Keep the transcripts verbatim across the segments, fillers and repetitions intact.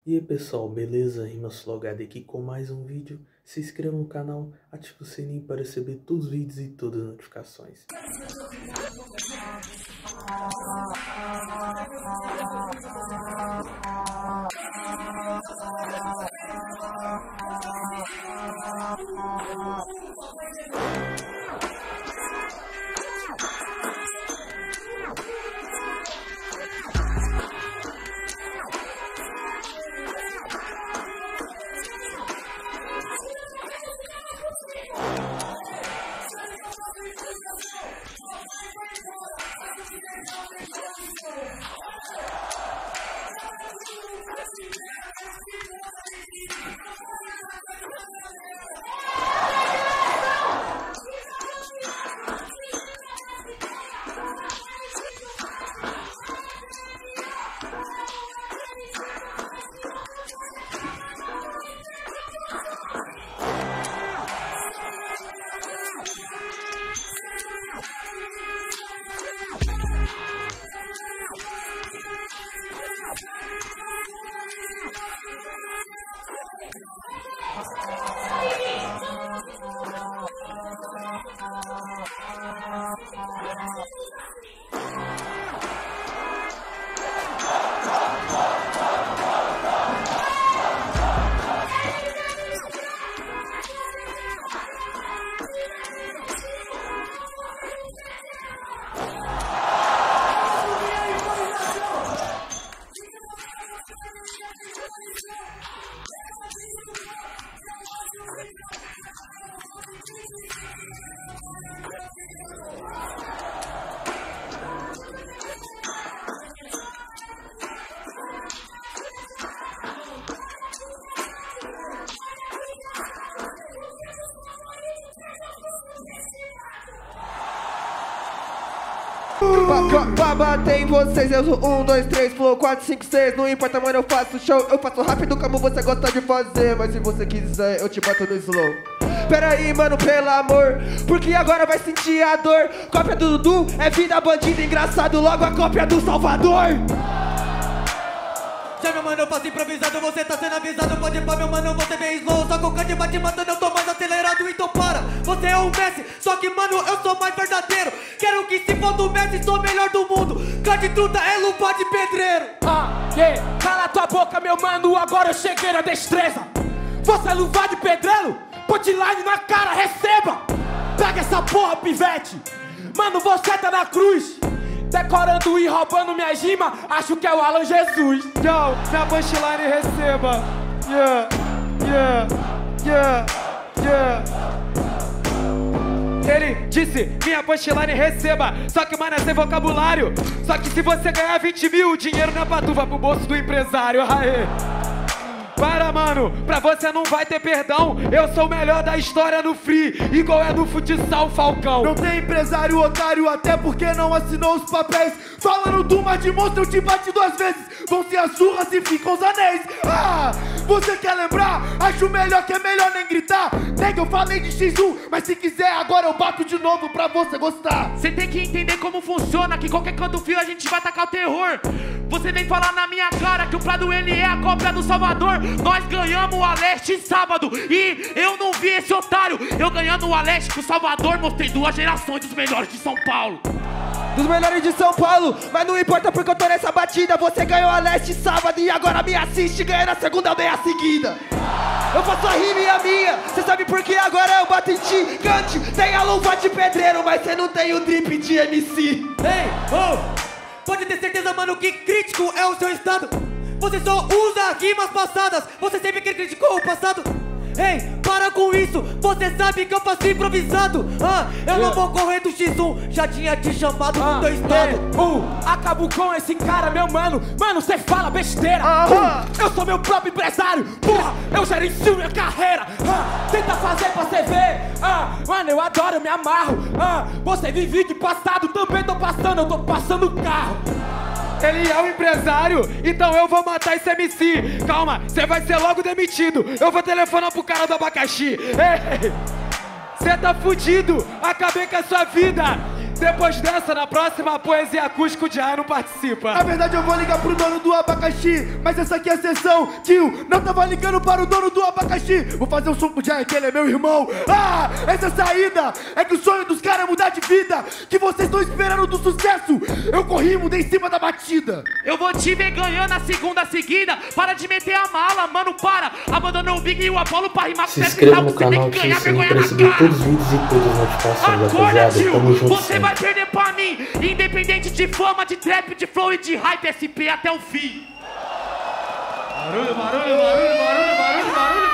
E aí pessoal, beleza? RimaSlogado aqui com mais um vídeo. Se inscreva no canal, ative o sininho para receber todos os vídeos e todas as notificações. Pra, pra bater em vocês, eu sou um, dois, três, flow, quatro, cinco, seis. Não importa, mano, eu faço show, eu faço rápido como você gosta de fazer. Mas se você quiser, eu te bato no slow. Pera aí, mano, pelo amor, porque agora vai sentir a dor. Cópia do Dudu é vida bandida, engraçado. Logo a cópia do Salvador. Já, meu mano, eu faço improvisado, você tá sendo avisado. Pode pá, meu mano, você vem slow. Só com o cante bate matando, eu tô mais acelerado. Então para, você é um Messi, só que, mano, eu sou mais verdadeiro. Quero que se for do Messi, sou o melhor do mundo. Cante truta é luva de pedreiro. Ah, yeah. Cala tua boca, meu mano, agora eu cheguei na destreza. Você é luva de pedreiro? Punchline na cara, receba. Pega essa porra, pivete. Mano, você tá na cruz, decorando e roubando minha rima. Acho que é o Alan Jesus. Yo, minha punchline receba. Yeah, yeah, yeah, yeah. Ele disse, minha punchline receba. Só que, mano, é sem vocabulário. Só que se você ganhar vinte mil, o dinheiro não é pra tu, vai pro bolso do empresário. Aê. Para, mano, pra você não vai ter perdão. Eu sou o melhor da história no free, igual é no futsal Falcão. Não tem empresário otário, até porque não assinou os papéis. Falando do mar de monstro, eu te bate duas vezes. Vão ser as surras e ficam os anéis. Ah, você quer lembrar? Acho melhor que é melhor nem gritar. Nega, eu falei de xis um, mas se quiser agora eu bato de novo pra você gostar. Você tem que entender como funciona, que qualquer canto fio a gente vai tacar o terror. Você vem falar na minha cara que o Prado ele é a cópia do Salvador. Nós ganhamos a Leste sábado e eu não vi esse otário. Eu ganhando a Leste com o Salvador, mostrei duas gerações dos melhores de São Paulo. Dos melhores de São Paulo, mas não importa porque eu tô nessa batida. Você ganhou a Leste sábado e agora me assiste. Ganhei na segunda meia seguida. Eu faço a rima e a minha, cê sabe por que agora eu bato em ti. Cante, tem a luva de pedreiro, mas cê não tem o drip de M C. Ei, oh, pode ter certeza, mano, que crítico é o seu estado. Você só usa rimas passadas, você sempre que criticou o passado. Ei, para com isso, você sabe que eu faço improvisado. Ah, eu yeah. não vou correr do xis um, já tinha te chamado ah, no teu estado. Yeah. Uh, acabo com esse cara, meu mano. Mano, cê fala besteira. uh, Eu sou meu próprio empresário. Porra, eu gerencio minha carreira. uh, Tenta fazer pra você ver. uh, Mano, eu adoro, eu me amarro. uh, Você vive de passado, também tô passando. Eu tô passando o carro. Ele é o empresário, então eu vou matar esse M C. Calma, você vai ser logo demitido. Eu vou telefonar pro cara do abacaxi. Ei, você tá fudido, acabei com a sua vida. Depois dessa, na próxima poesia acústica, o Jai não participa. Na verdade eu vou ligar pro dono do abacaxi, mas essa aqui é a sessão que eu não tava ligando para o dono do abacaxi. Vou fazer um som com o Jai, que ele é meu irmão. Ah, essa saída é que o sonho dos caras é mudar de vida, que vocês estão esperando do sucesso. Eu corri, mudei em cima da batida. Eu vou te ver ganhando a segunda seguida. Para de meter a mala, mano, para. Abandonou o Big e o Apollo pra rimar com Se inscreva no canal, ative o sininho para receber todos os vídeos e todas as notificações, rapaziada. Tamo junto Você sempre. vai perder pra mim, independente de fama, de trap, de flow e de hype, S P até o fim. Barulho, barulho, barulho, barulho, barulho, barulho.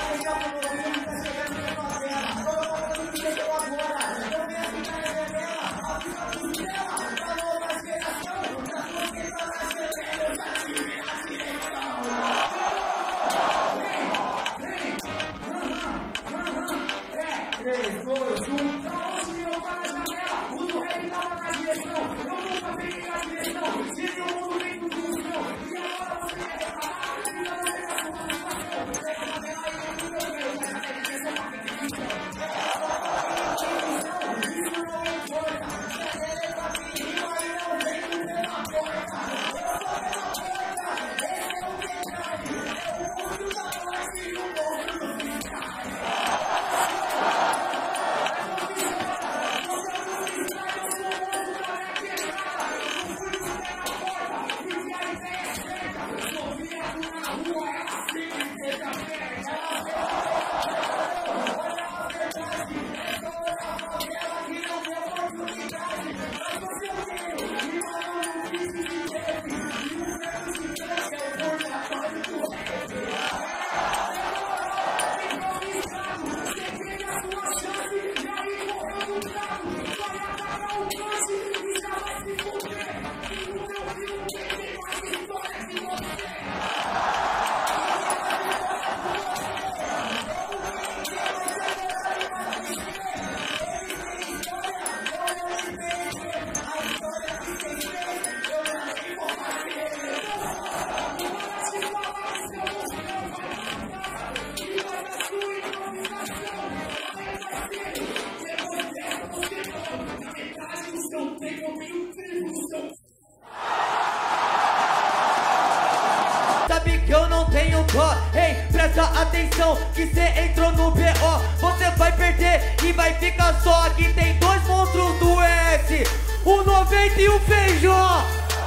Sabe que eu não tenho dó, ei, presta atenção que cê entrou no B O. Você vai perder e vai ficar só. Aqui tem dois monstros do S, o noventa e o Feijó.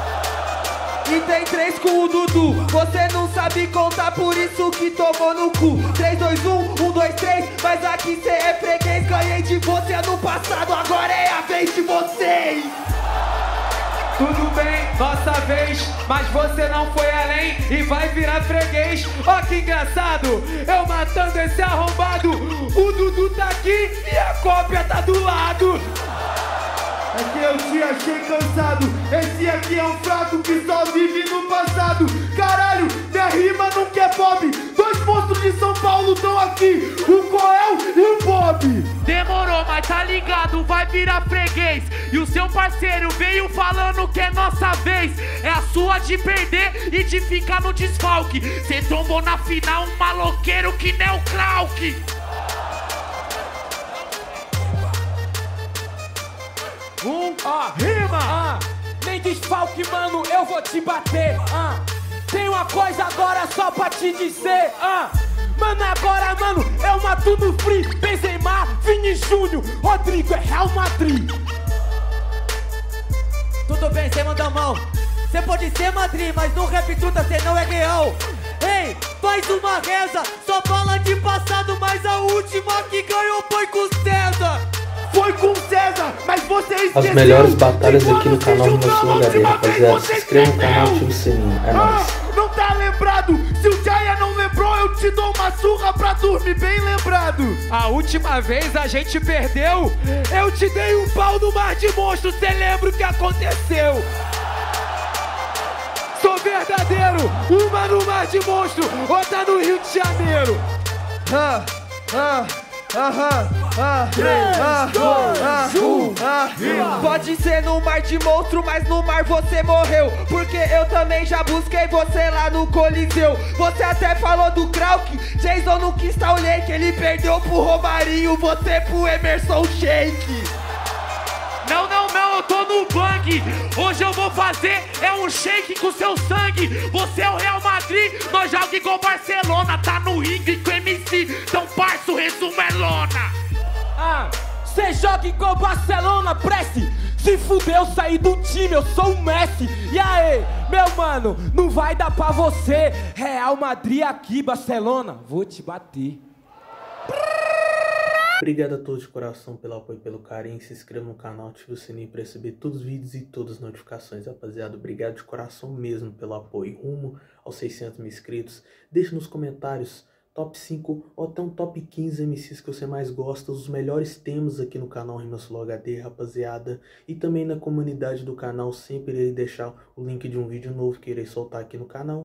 E tem três com o Dudu. Você não sabe contar, por isso que tomou no cu. Três, dois, um, um, dois, três. Mas aqui cê é freguês. Ganhei de você ano passado, agora é a vez de vocês. Tudo bem, nossa vez, mas você não foi além e vai virar freguês. Ó que engraçado, eu matando esse arrombado. O Dudu tá aqui e a cópia tá do lado. É que eu te achei cansado. Esse aqui é um fraco que só vive no passado. Caralho, minha rima nunca é pop. Dois monstros de São Paulo estão aqui, o Coel e o Bob. Demorou, mas tá ligado, vai virar freguês. E o seu parceiro veio falando que é nossa vez. É a sua de perder e de ficar no desfalque. Cê tombou na final um maloqueiro que nem o Krauk. Um, ó, rima! Ah, nem desfalque, mano, eu vou te bater. Ah, tem uma coisa agora só pra te dizer. Ah, mano, agora, mano, é uma tudo free. Benzema, Vini Júnior, Rodrigo é Real Madrid. Tudo bem, cê manda a mão. Cê pode ser Madrid, mas no rap truta cê não é real. Ei, faz uma reza, só fala de passado, mas a última que ganhou foi com o César. Foi com o César, mas você esqueceu. As melhores batalhas aqui no canal Rimoslow H D, rapaziada. Se inscreva no canal, ative o sininho. É nóis. Ah, não tá lembrado? Se o Jaya não lembrou, eu te dou uma surra pra dormir bem lembrado. A última vez a gente perdeu, eu te dei um pau no Mar de Monstros, cê lembra o que aconteceu? Sou verdadeiro, uma no Mar de Monstro, outra no Rio de Janeiro. Ah, ah, aham, ah, ah, ah, ah, ah. Pode ser no Mar de Monstro, mas no mar você morreu. Porque eu também já busquei você lá no Coliseu. Você até falou do Krauk, Jason não quis tal que ele perdeu pro Romarinho, você pro Emerson Sheik. Não, não, Então eu tô no bang. Hoje eu vou fazer é um shake com seu sangue. Você é o Real Madrid, nós joga igual Barcelona. Tá no ringue com M C, então parça, o resumo é lona. Ah, cê joga igual Barcelona, prece. Se fudeu, saí do time, eu sou o Messi. E aí, meu mano, não vai dar pra você. Real Madrid aqui, Barcelona, vou te bater. Obrigado a todos de coração pelo apoio e pelo carinho. Se inscreva no canal, ative o sininho para receber todos os vídeos e todas as notificações, rapaziada. Obrigado de coração mesmo pelo apoio. Rumo aos seiscentos mil inscritos. Deixe nos comentários top cinco ou até um top quinze M Cs que você mais gosta, os melhores temas aqui no canal Rimas Flow H D, rapaziada. E também na comunidade do canal, sempre irei deixar o link de um vídeo novo que irei soltar aqui no canal.